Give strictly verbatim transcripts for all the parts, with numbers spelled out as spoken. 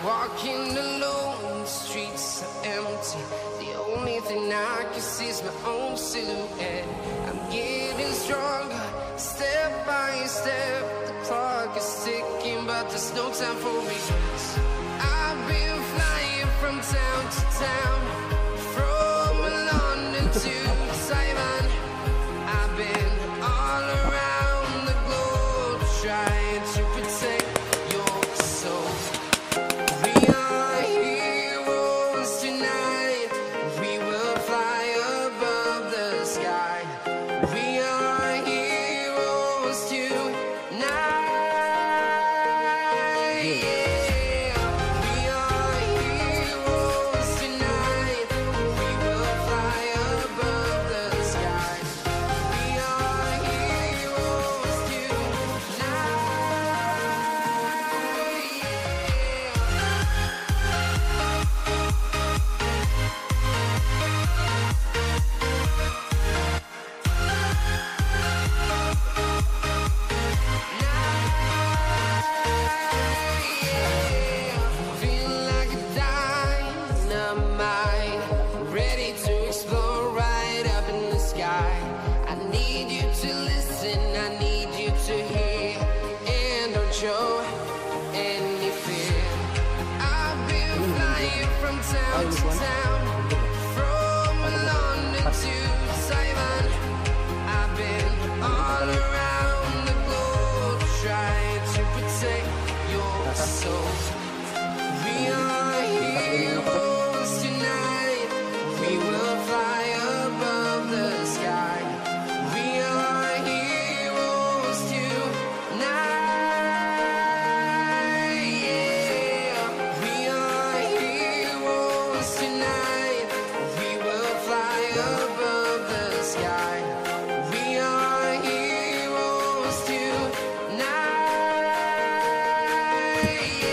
Walking alone, the streets are empty. The only thing I can see is my own silhouette. I'm getting stronger, step by step. The clock is ticking, but there's no time for regrets. I've been flying from town to town, from London to Taiwan. I've been all around the globe trying to protect your soul. We are heroes tonight. We will fly above the sky. We are heroes tonight. Yeah. We are heroes tonight. We will fly above the sky. We are heroes tonight. Feel like a dynamite, ready to explode right up in the sky. I need you to listen, I need you to hear, and don't show any fear. I've been flying from town to town, from London to Taiwan. I've been all around the globe trying to protect your soul. We are heroes tonight. We will fly above the sky. We are heroes tonight. Yeah. We are heroes tonight. We will fly above the sky. We are heroes tonight.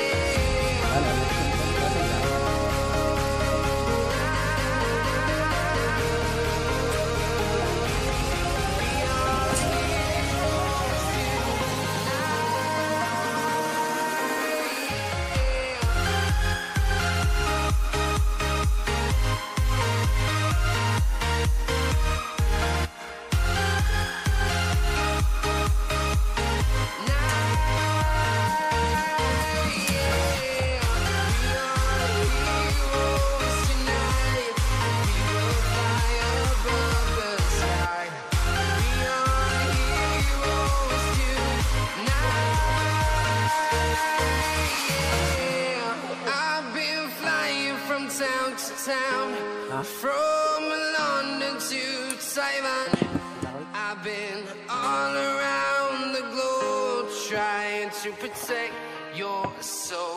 I've been flying from town to town, from London to Taiwan. I've been all around the globe trying to protect your soul.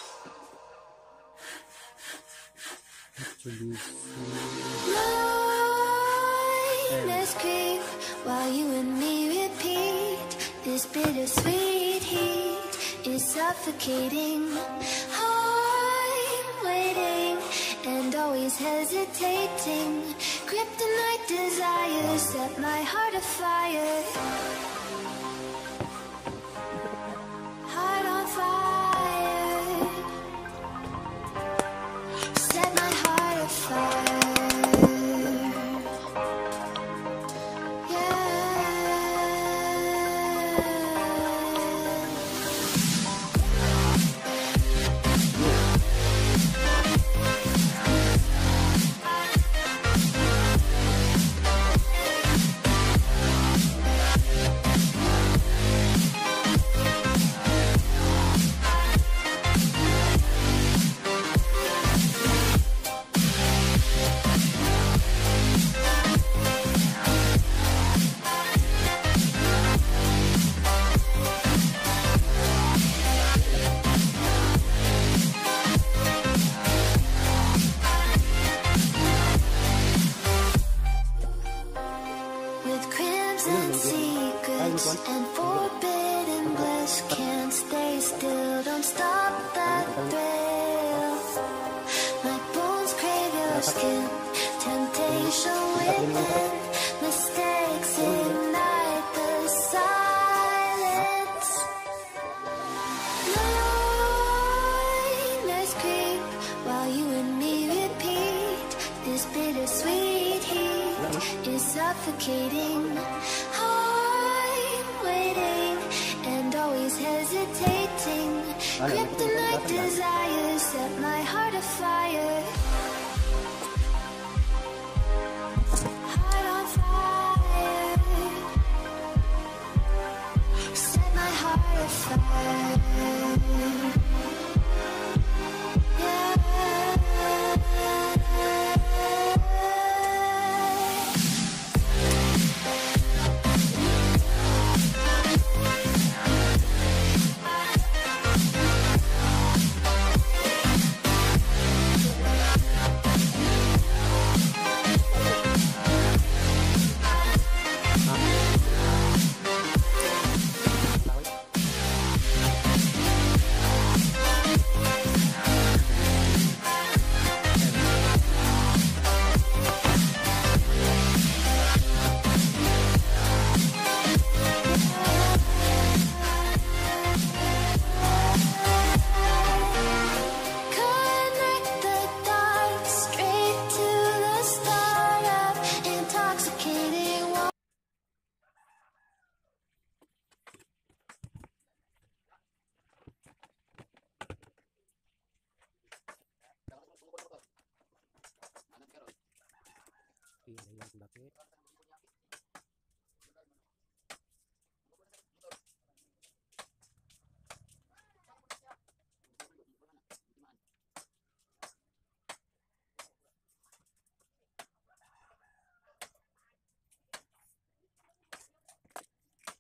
Let's creep while you and me repeat. This bittersweet heat is suffocating. I'm waiting and always hesitating. Kryptonite desires set my heart afire. Heart on fire. Set my heart afire. And forbidden bliss, can't stay still, don't stop that thrill. My bones crave your skin, temptation within, mistakes ignite the silence. Blindness suffocating. I'm waiting and always hesitating. Kryptonite desires set my heart afire. Heart on fire. Set my heart afire.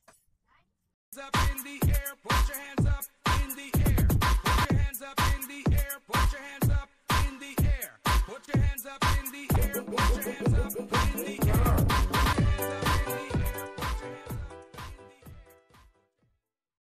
Up in the air, put your hands up in the air, put your hands up in the